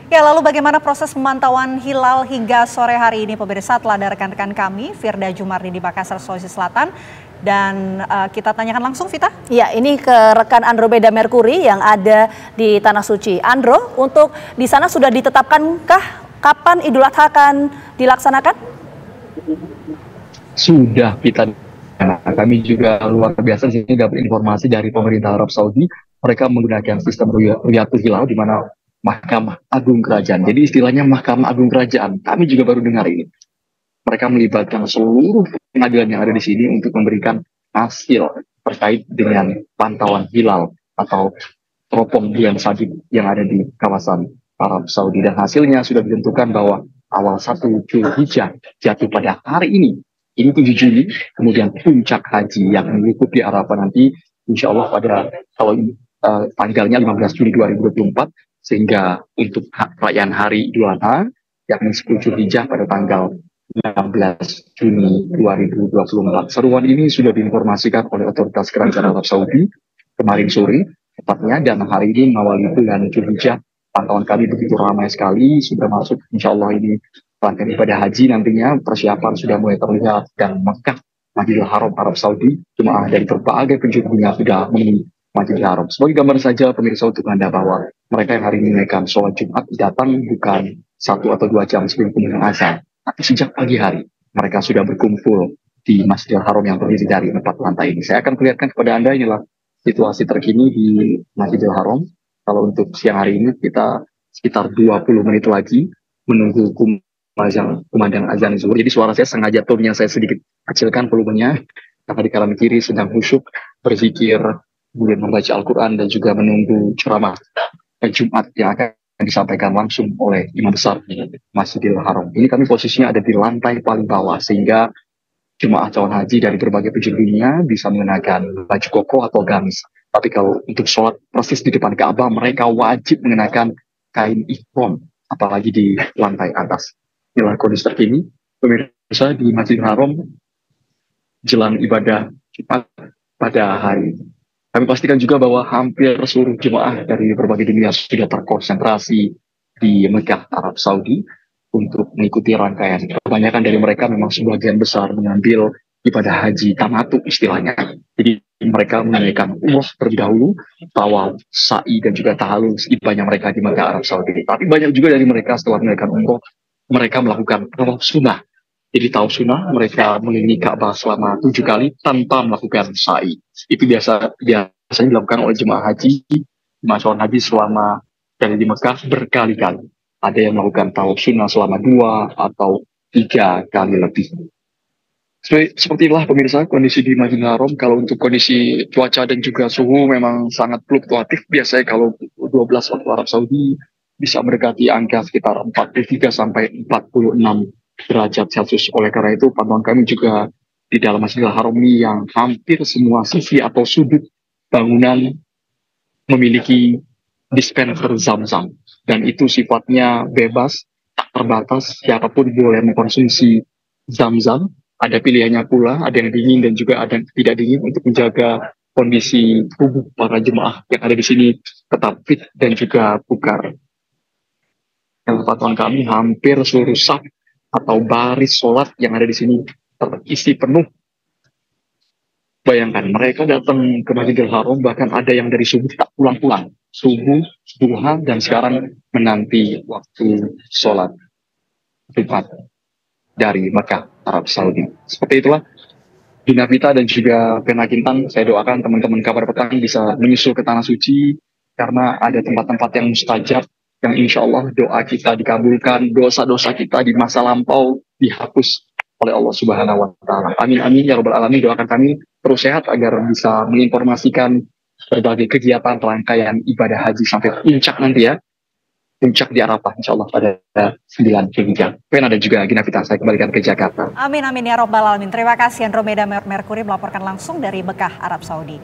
Ya, lalu bagaimana proses pemantauan hilal hingga sore hari ini pemirsa? Telah ada rekan-rekan kami, Firda Jumardi di Makassar, Sulawesi Selatan. Dan kita tanyakan langsung, Vita. Ya, ini ke rekan Andromeda Mercury yang ada di Tanah Suci. Andro, untuk di sana sudah ditetapkankah kapan Idul Adha akan dilaksanakan? Sudah, Vita. Nah, kami juga luar biasa di sini dapat informasi dari pemerintah Arab Saudi. Mereka menggunakan sistem Ruyatul Hilal di mana Mahkamah Agung Kerajaan. Jadi istilahnya Mahkamah Agung Kerajaan. Kami juga baru dengar ini. Mereka melibatkan seluruh pengadilan yang ada di sini untuk memberikan hasil terkait dengan pantauan hilal atau teropong bulan sabit yang ada di kawasan Arab Saudi. Dan hasilnya sudah ditentukan bahwa awal 1 Zulhijjah jatuh pada hari ini 7 Juli, kemudian puncak haji yang mengikuti Arafah nanti, insya Allah pada tanggalnya 15 Juli 2024, sehingga untuk perayaan hari Idul Adha, yakni 10 Zulhijjah pada tanggal 16 Juni 2024. Seruan ini sudah diinformasikan oleh otoritas kerajaan Arab Saudi kemarin sore, tepatnya, dan hari ini mengawali bulan Zulhijjah. Pantauan kami begitu ramai sekali, sudah masuk insya Allah ini rangkaian ibadah haji nantinya, persiapan sudah mulai terlihat, dan Mekah, Masjidil Haram Arab Saudi, jemaah dari berbagai penjuru dunia sudah memenuhi Masjidil Haram. Sebagai gambar saja pemirsa untuk Anda bahwa mereka yang hari ini menaikkan sholat Jumat datang bukan 1 atau 2 jam sebelum kumandang azan, tapi sejak pagi hari mereka sudah berkumpul di Masjidil Haram yang terdiri dari 4 lantai ini. Saya akan perlihatkan kepada Anda inilah situasi terkini di Masjidil Haram. Kalau untuk siang hari ini kita sekitar 20 menit lagi menunggu kumandang azan zuhur. Jadi suara saya sengaja tone-nya saya sedikit kecilkan volumenya karena di kanan kiri sedang khusyuk berzikir, kemudian membaca Al-Quran dan juga menunggu ceramah Jumat yang akan disampaikan langsung oleh Imam Besar Masjidil Haram. Ini kami posisinya ada di lantai paling bawah sehingga jemaah calon haji dari berbagai penjuru dunia bisa mengenakan baju koko atau gamis. Tapi kalau untuk sholat persis di depan Ka'bah, mereka wajib mengenakan kain ihram, apalagi di lantai atas. Inilah kondisi terkini pemirsa di Masjidil Haram jelang ibadah Jumat pada hari ini. Kami pastikan juga bahwa hampir seluruh jemaah dari berbagai dunia sudah terkonsentrasi di Mekah, Arab Saudi untuk mengikuti rangkaian. Kebanyakan dari mereka memang sebagian besar mengambil ibadah haji tamattu istilahnya. Jadi mereka menunaikan umroh terlebih dahulu, tawaf, sa'i dan juga tahallul setibanya mereka di Mekah, Arab Saudi. Tapi banyak juga dari mereka setelah menunaikan umroh, mereka melakukan tawaf sunnah. Jadi tawaf sunnah mereka mengelilingi Ka'bah selama 7 kali tanpa melakukan sa'i. Itu biasanya dilakukan oleh jemaah haji, jemaah calon haji selama dari di Mekah berkali-kali. Ada yang melakukan tawaf sunnah selama 2 atau 3 kali lebih. Seperti itulah pemirsa kondisi di Masjidil Haram. Kalau untuk kondisi cuaca dan juga suhu memang sangat fluktuatif. Biasanya kalau 12 waktu Arab Saudi bisa mendekati angka sekitar 43 sampai 46 derajat Celcius. Oleh karena itu pantauan kami juga di dalam Masjidil Haram ini yang hampir semua sisi atau sudut bangunan memiliki dispenser Zam-Zam. Dan itu sifatnya bebas, tak terbatas, siapapun boleh mengkonsumsi Zam-Zam. Ada pilihannya pula, ada yang dingin dan juga ada yang tidak dingin untuk menjaga kondisi tubuh para jemaah yang ada di sini tetap fit dan juga bugar. Yang pantauan kami hampir seluruh saf atau baris sholat yang ada di sini terisi penuh. Bayangkan mereka datang ke Masjidil Haram bahkan ada yang dari subuh tak pulang-pulang. Subuh, duha dan sekarang menanti waktu sholat Jumat dari Mekah, Arab Saudi. Seperti itulah Dina Vita dan juga Pena Kintan. Saya doakan teman-teman kabar petang bisa menyusul ke Tanah Suci karena ada tempat-tempat yang mustajab yang insya Allah doa kita dikabulkan, dosa-dosa kita di masa lampau dihapus oleh Allah Subhanahu wa Ta'ala. Amin amin ya Rabbal Alamin. Doakan kami terus sehat agar bisa menginformasikan berbagai kegiatan rangkaian ibadah haji sampai puncak nanti ya. Puncak di Arafah insya Allah pada 9 Zulhijjah. Pena dan juga Gina Vita, saya kembalikan ke Jakarta. Amin amin ya Rabbal Alamin. Terima kasih Andromeda Mercury melaporkan langsung dari Mekah, Arab Saudi.